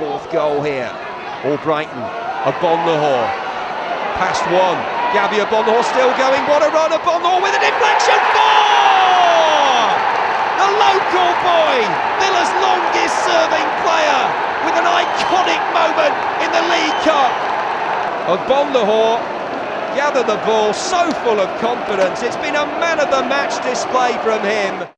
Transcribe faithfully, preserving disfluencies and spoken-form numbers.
fourth goal here. Albrighton, Agbonlahor, past one, Gabby Agbonlahor still going, what a run, Agbonlahor with a deflection, four! The local boy, Villa's longest serving player, with an iconic moment in the League Cup. Agbonlahor gathered the ball so full of confidence, it's been a man of the match display from him.